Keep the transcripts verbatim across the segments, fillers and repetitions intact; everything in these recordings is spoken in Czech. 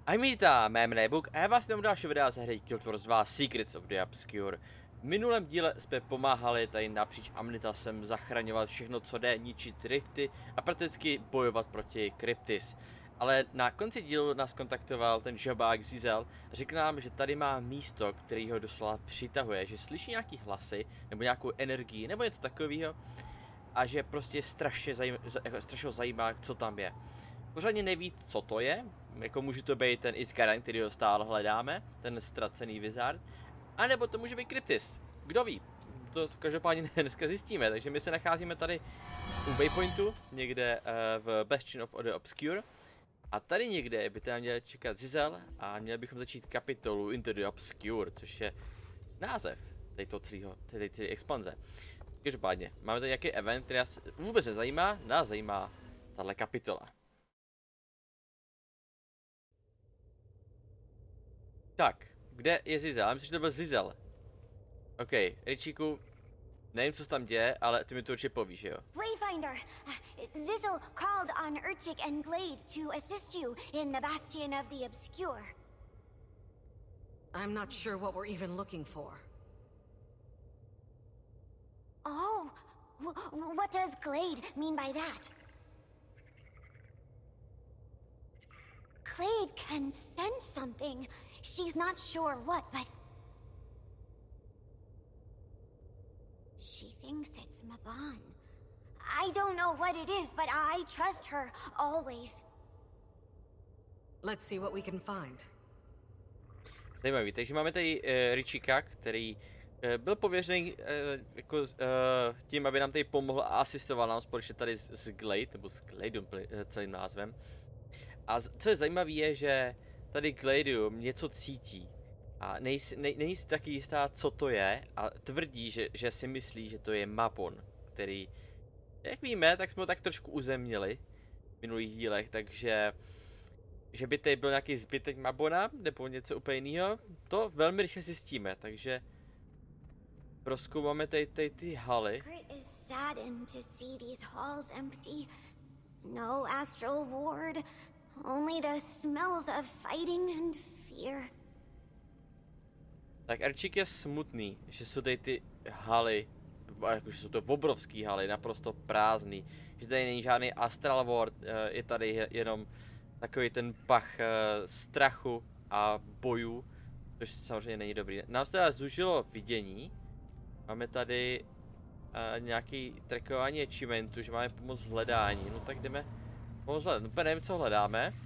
Ahoj milita, mé jméno je Buk a já vás tam další videa ze hry Guild Wars dva Secrets of the Obscure. V minulém díle jsme pomáhali tady napříč Amnitasem zachraňovat všechno, co jde, ničit rifty a prakticky bojovat proti Cryptis. Ale na konci dílu nás kontaktoval ten žabák Zizel a řekl nám, že tady má místo, který ho doslova přitahuje, že slyší nějaký hlasy nebo nějakou energii nebo něco takového a že prostě strašně, zajím, strašně zajímá, co tam je. Pořádně neví, co to je, jako může to být ten Iskaran, který ho stále hledáme, ten ztracený wizard, anebo to může být Cryptis, kdo ví, to každopádně dneska zjistíme, takže my se nacházíme tady u waypointu, někde uh, v Bastion of the Obscure, a tady někde by tam měl čekat Zizel a měli bychom začít kapitolu Into the Obscure, což je název této celého, té celé expanze. Každopádně, máme tady nějaký event, který nás vůbec nezajímá, nás zajímá tahle kapitola. Tak, kde je Zizel? Já myslím, že to byl Zizel. OK, Richíku, nevím, co se tam děje, ale ty mi to určitě povíš, jo? Wayfinder, Zizel called on Urchik and Glade to assist you in the Bastion of the Obscure. I'm not sure what we're even looking for. Oh, w what does Glade mean by that? Glade can sense something. She's not sure what, but she thinks it's Maban. I don't know what it is, but I trust her always. Let's see what we can find. Zajímavý, takže máme tady uh, Richika, který uh, byl pověřený uh, jako, uh, tím, aby nám tady pomohl a asistoval nám společně tady s, s Glade, nebo s Gladeum celým názvem. A co je zajímavé je, že tady Gladium něco cítí a nejsi, nej, není si taky jistá, co to je, a tvrdí, že, že si myslí, že to je Mabon, který, jak víme, tak jsme ho tak trošku uzemnili v minulých dílech, takže že by tady byl nějaký zbytek Mabona nebo něco úplně jiného, to velmi rychle zjistíme, takže prozkoumáme tady, tady ty haly. No astral ward, only the smells of fighting and fear. Tak Arčík je smutný, že jsou tady ty haly, jakože jsou to obrovský haly, naprosto prázdný, že tady není žádný astral ward, je tady jenom takový ten pach strachu a bojů, což samozřejmě není dobrý. Nám se teda zužilo vidění, máme tady Uh, nějaký trackování achievementu, že máme pomoc hledání, no tak jdeme pomoc hledat, no nevím, co hledáme.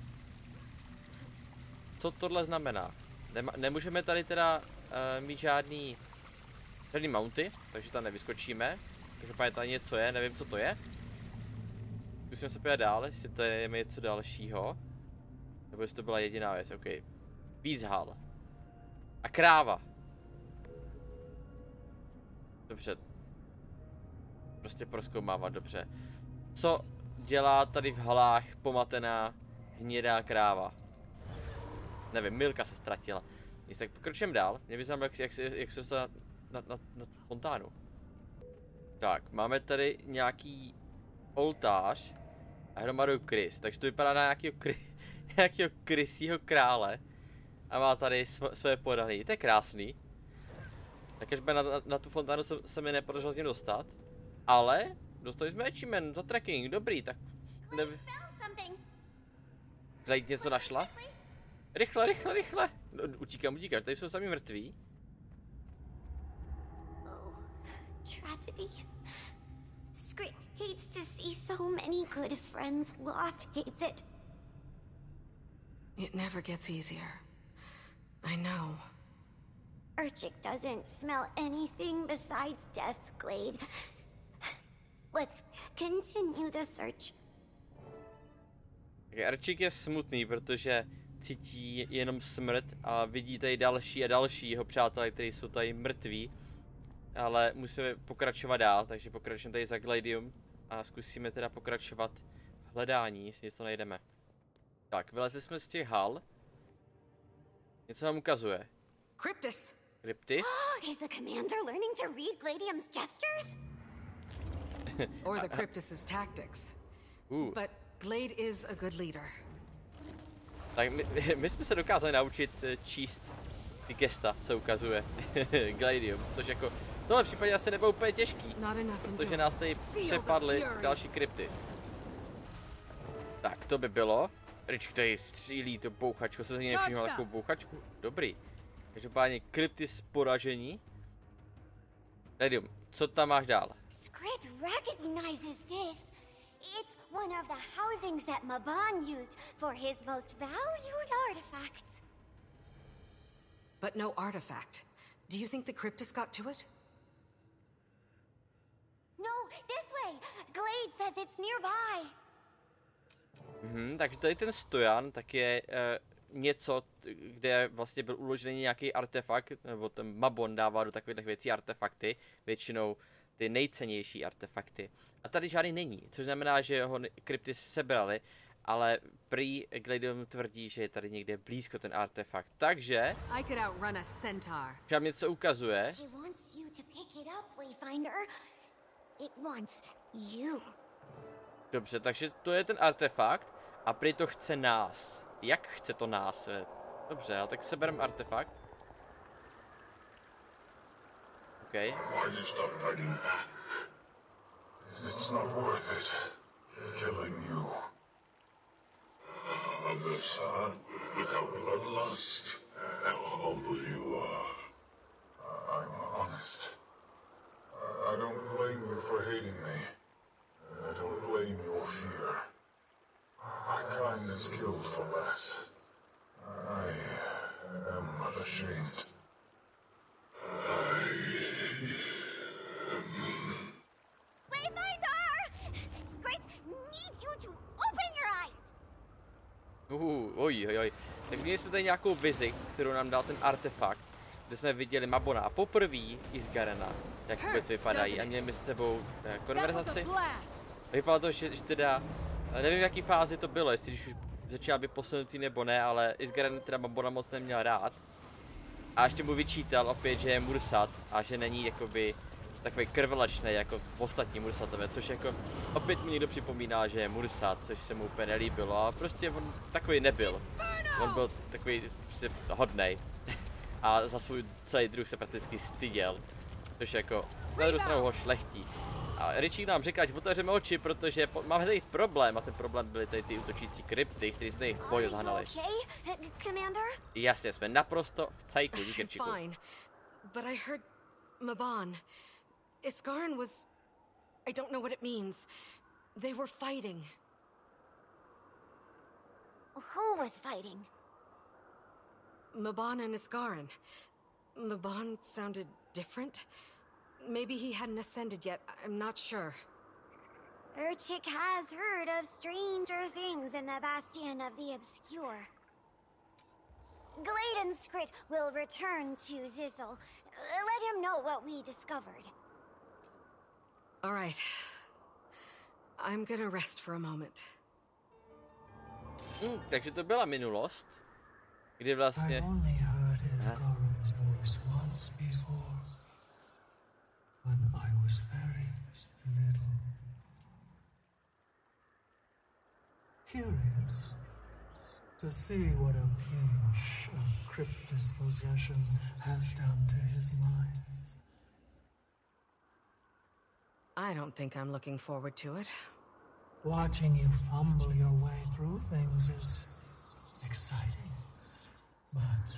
Co tohle znamená? Nema, nemůžeme tady teda uh, mít žádný, žádný mounty, takže tam nevyskočíme. Každopádně tady něco je, nevím, co to je. Zkusíme se podívat dál, jestli to je něco dalšího. Nebo jestli to byla jediná věc, ok. Víc hal. A kráva. Dobře. Prostě prozkoumávat, dobře. Co dělá tady v halách pomatená hnědá kráva? Nevím, Milka se ztratila. Nic, tak pokročím dál. Mě by zajímalo, jak, jak, jak se dostat na, na, na fontánu. Tak, máme tady nějaký oltář a hromadu krys, takže to vypadá na nějakého, kry, nějakého krysího krále. A má tady sv, své podaný, to je krásný. Tak až na, na, na tu fontánu se, se mi nepodařilo tím dostat. Ale dostali jsme achievement za tracking, dobrý, tak nevím. Glade něco našla? Rychle, rychle, rychle! No, utíkám, utíkám, tady jsou sami mrtví. Oh, tragedy. Scream hates to see so many good friends lost, hates it. It never gets easier. I know. Urchik doesn't smell anything besides death, Glade. Let's continue the search. Okay, Arčík je smutný, protože cítí jenom smrt a vidí tady další a další jeho přátelé, kteří jsou tady mrtví. Ale musíme pokračovat dál, takže pokračujeme tady za Gladium a zkusíme teda pokračovat v hledání, jestli něco najdeme. Tak, vylezli jsme z těch hal. Něco nám ukazuje. Cryptis! Cryptis? Oh, is the commander learning to read Gladium's gestures? Or the Cryptis's tactics. Ooh. But Glade is a good leader. Tak my, my jsme se dokázali naučit číst ty gesta, co ukazuje Gladium, což jako v tomhle případě asi nebylo úplně těžký, protože nás tady přepadly další Cryptis. Tak, to by bylo. Rich, který střílí tu bouchačku, jsem se někdy všiml takovou bouchačku. Dobrý. Každopádně Cryptis poražení. Gladium, co tam máš dál? Skrit recognizes this. It's one of the housings that Maban used for his most valued artifacts. But no artifact. Do you think the Cryptis got to it? No, this way. Glade says it's nearby. Mhm, takže tady ten stojan tak je uh, něco, kde vlastně byl uložený nějaký artefakt, nebo ten Mabon dává do takových věcí artefakty, většinou ty nejcennější artefakty. A tady žádný není, což znamená, že ho Cryptis sebrali, ale prý Gladium tvrdí, že je tady někde blízko ten artefakt. Takže že nám něco ukazuje. Dobře, takže to je ten artefakt a prý to chce nás. Jak chce to nás? Dobře, ale tak seberem artefakt. OK. It's not worth it, killing you. Abyssal, without bloodlust, how humble you are. I'm honest. I don't blame you for hating me. I don't blame your fear. My kind is killed for less. I am ashamed. I... Uh, oj, oj, oj. Tak měli jsme tady nějakou vizi, kterou nám dal ten artefakt, kde jsme viděli Mabona a poprvé Isgarena, jak vůbec vypadají, a měli s sebou eh, konverzaci. Vypadalo to, že, že teda, nevím v jaký fázi to bylo, jestli když už začal být posunutý nebo ne, ale Isgaren teda Mabona moc neměl rád. A ještě mu vyčítal opět, že je Mursat a že není jakoby takový krvelačný jako ostatní Mursatové, což jako opět mi někdo připomíná, že je Mursat, což se mu úplně nelíbilo a prostě on takový nebyl. On byl takový prostě hodnej a za svůj celý druh se prakticky styděl, což jako na druhou stranu ho šlechtí. A Richie nám říká, že otevřeme oči, protože máme tady problém a ten problém byly tady ty útočící krypty, který jsme tady v boji zahnali. Jasně, jsme naprosto v cajku, díky Richiku. Fine, but I heard Mabon. Iskarin was... I don't know what it means. They were fighting. Who was fighting? Mabon and Iskarin. Mabon sounded different. Maybe he hadn't ascended yet. I'm not sure. Urchik has heard of stranger things in the Bastion of the Obscure. Glade and Skrit will return to Zizzle. Let him know what we discovered. All right. I'm gonna rest for a moment. Hmm, takže to byla minulost, kdy vlastně... When I was very little. Curious to see what a pinch of Cryptis possession has done to his mind. I don't think I'm looking forward to it. Watching you fumble your way through things is exciting, but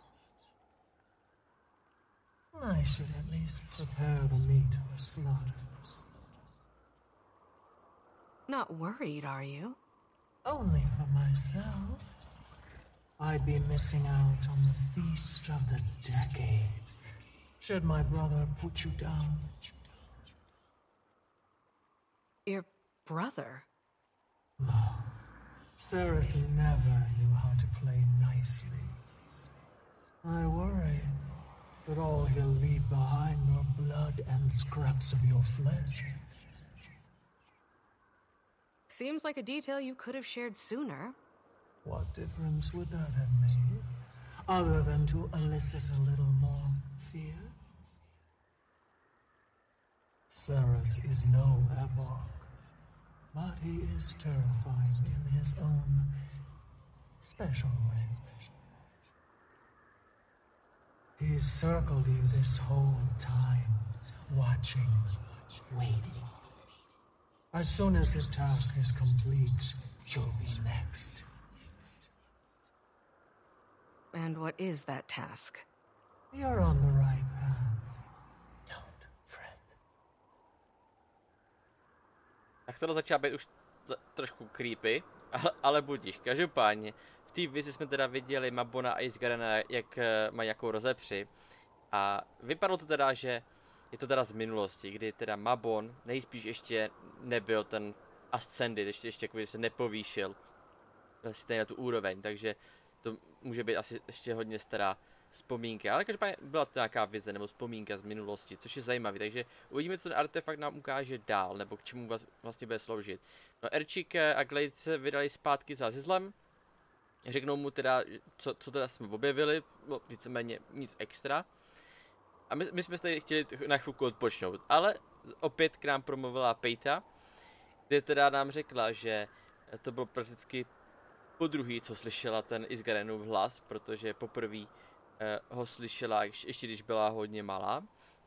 I should at least prepare the meat for slaughter. Not worried, are you? Only for myself. I'd be missing out on the feast of the decade, should my brother put you down. Your brother? No. Ceres never knew how to play nicely. I worry that all he'll leave behind are blood and scraps of your flesh. Seems like a detail you could have shared sooner. What difference would that have made, other than to elicit a little more fear? Ceres is no Eivor, but he is terrifying in his own special way. He's circled you this whole time, watching, waiting. As soon as his task is complete, you'll be next. And what is that task? You're on the right path. Don't fret. Tak tohle začala být už trošku creepy, ale, ale budíš. Každopádně, v té vizi jsme teda viděli Mabona a Ysgarena, jak mají jakou rozepři. A vypadalo to teda, že je to teda z minulosti, kdy teda Mabon nejspíš ještě nebyl ten ascendit, ještě, ještě jako se nepovýšil vlastně na tu úroveň, takže to může být asi ještě hodně stará vzpomínka, ale každopádně byla to nějaká vize nebo vzpomínka z minulosti, což je zajímavý, takže uvidíme, co ten artefakt nám ukáže dál, nebo k čemu vlastně bude sloužit. No, Erčík a Glade se vydali zpátky za Azizlem, řeknou mu teda, co, co teda jsme objevili, no, víceméně nic extra. A my, my jsme tady chtěli na chvilku odpočnout, ale opět k nám promluvila Pejta, kde teda nám řekla, že to bylo prakticky podruhý, co slyšela ten Ysgarenův hlas, protože poprvé eh, ho slyšela ještě když byla hodně malá.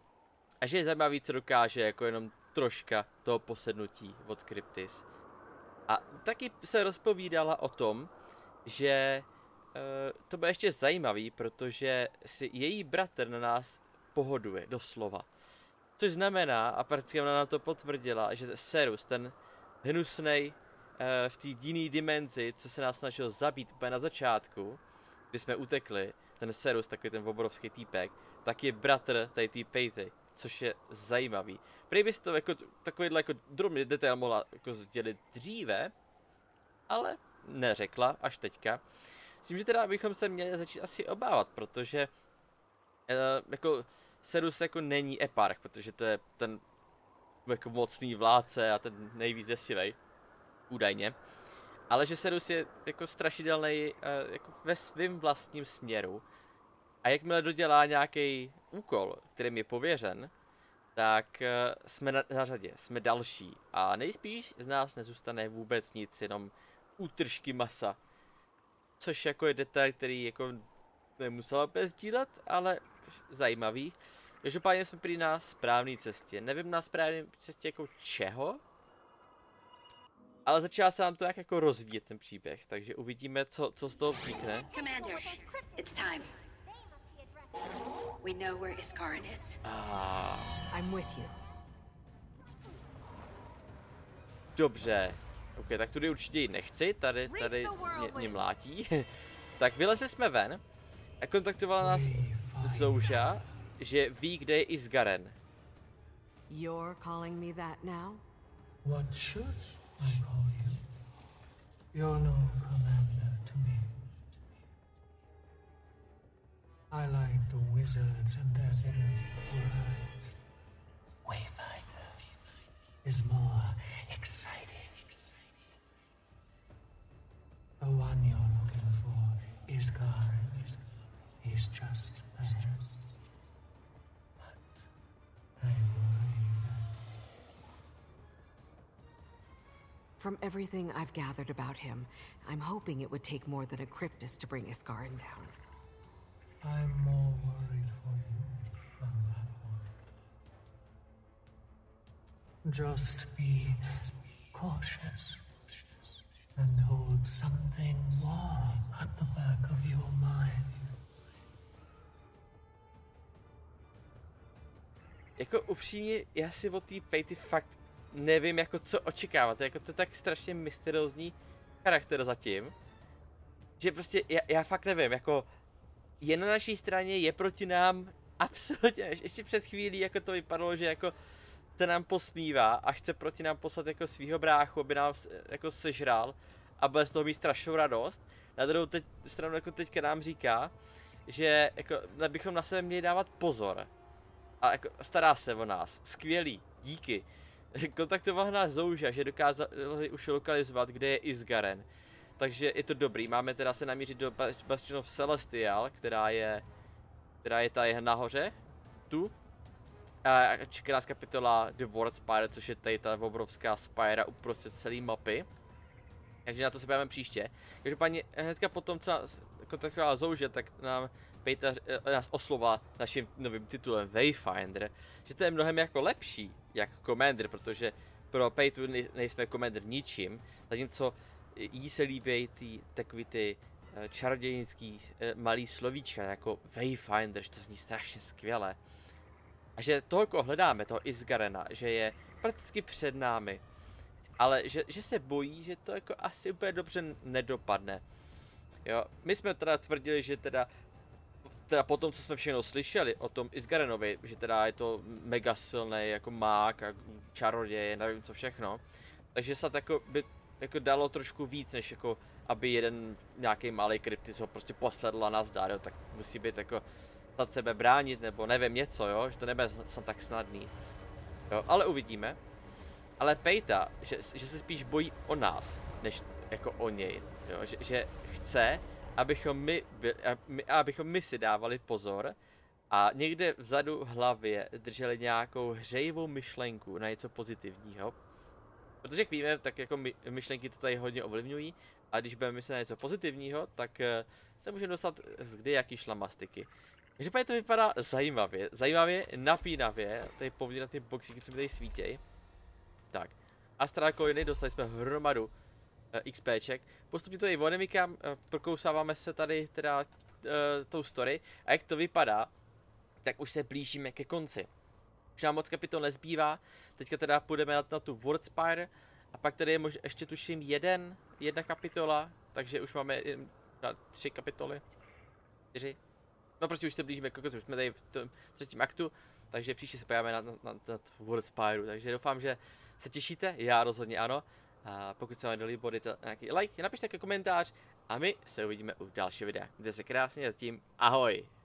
A že je zajímavý, co dokáže jako jenom troška toho posednutí od Kryptis. A taky se rozpovídala o tom, že eh, to bude ještě zajímavý, protože si její bratr na nás pohoduje, doslova. Což znamená, a prakticky ona nám to potvrdila, že Serus, ten hnusnej uh, v té jiné dimenzi, co se nás snažil zabít úplně na začátku, kdy jsme utekli, ten Serus, takový ten obrovský týpek, tak je bratr tady té Pejty, což je zajímavý. Prý bys to jako takovýhle jako drobný detail mohla jako sdělit dříve, ale neřekla až teďka. Myslím, že teda bychom se měli začít asi obávat, protože uh, jako Serus jako není eparch, protože to je ten jako mocný vládce a ten nejvíc desivej, údajně. Ale že Serus je jako strašidelný uh, jako ve svém vlastním směru. A jakmile dodělá nějaký úkol, kterým je pověřen, tak uh, jsme na, na řadě, jsme další. A nejspíš z nás nezůstane vůbec nic, jenom útržky masa. Což jako je detail, který jako nemusela opět sdílet, ale zajímavý. Každopádně jsme prý na správné cestě. Nevím na správné cestě jako čeho, ale začala se nám to jak jako rozvíjet ten příběh, takže uvidíme, co, co z toho vznikne. Commander, it's time. We know where Iskarin is. Ah, I'm with you. dobře. Ok, tak tudy určitě jít nechci, tady, tady mě, mě mlátí. Tak vylezli jsme ven a kontaktovala nás Zouža, že ví, kde je Ysgaren. You're calling me that now? What should I call you? You're no commander to me. I like the wizards and their little word. Wayfinder is more exciting. The one you're looking for is Ysgaren. He's just there. But I worry that From everything I've gathered about him, I'm hoping it would take more than a Cryptus to bring Iskarin down. I'm more worried for you than that one. Just be cautious and hold something warm at the back of your mind. Jako upřímně, já si od té Pejty fakt nevím, jako co očekávat, jako to je tak strašně mysteriózní charakter zatím, že prostě já, já fakt nevím, jako je na naší straně, je proti nám, absolutně, ještě před chvílí jako to vypadalo, že jako se nám posmívá a chce proti nám poslat jako svýho bráchu, aby nám jako sežral a bude z toho mít strašnou radost. Na druhou teď, stranu jako teďka nám říká, že jako bychom na sebe měli dávat pozor. A jako stará se o nás, skvělý, díky. Kontaktoval nás Zouža, že dokázali už lokalizovat, kde je Ysgaren. Takže je to dobrý, máme teda se namířit do Bastion of Celestial, která je, která je tady nahoře, tu. A čeká nás kapitola The World Spire, což je tady ta obrovská spire uprostřed celé mapy. Takže na to se podíváme příště. Každopádně hnedka potom, co nás kontaktovala Zouže, tak nám Pejta nás oslovala naším novým titulem Wayfinder, že to je mnohem jako lepší jak Commander, protože pro Pejtu nejsme Commander ničím, zatímco jí se líbí ty takový ty čarodějnický malý slovíčka jako Wayfinder, že to zní strašně skvěle. A že toho, koho hledáme, toho Isgarena, že je prakticky před námi, ale že, že se bojí, že to jako asi úplně dobře nedopadne. Jo, my jsme teda tvrdili, že teda, teda po tom, co jsme všechno slyšeli o tom Isgarenovi, že teda je to mega silný jako mák a čaroděj, nevím co všechno, takže se tako by jako dalo trošku víc, než jako aby jeden nějaký malý kryptis ho prostě posedl a nazdar, jo, tak musí být jako nad sebe bránit, nebo nevím něco, jo, že to nebude sam tak snadný. Jo, ale uvidíme. Ale Pejta, že, že se spíš bojí o nás, než jako o něj, jo, že, že chce, abychom my, my, abychom my si dávali pozor a někde vzadu v hlavě drželi nějakou hřejivou myšlenku na něco pozitivního. Protože jak víme, tak jako my, myšlenky to tady hodně ovlivňují a když budeme myslet na něco pozitivního, tak uh, se můžeme dostat z kdy jaký šlamastiky. Takže to vypadá zajímavě, zajímavě, napínavě, tady povědět na ty boxíky, co mi tady svítěj. Tak, Astral Coiny, dostali jsme hromadu uh, XPček, postupně to tady odemykám, uh, prokousáváme se tady teda uh, tou story a jak to vypadá, tak už se blížíme ke konci. Už nám moc kapitol nezbývá, teďka teda půjdeme na, na tu Worldspire a pak tady je možná ještě tuším jeden, jedna kapitola, takže už máme jen, na, tři kapitoly, čtyři. No prostě už se blížíme ke konci, už jsme tady v tom třetím aktu, takže příště se podíváme na, na, na, na Worldspire, takže doufám, že se těšíte, já rozhodně ano. A pokud se vám líbilo, dejte nějaký like, napište takový komentář a my se uvidíme u dalšího videa. Mějte se krásně, zatím ahoj!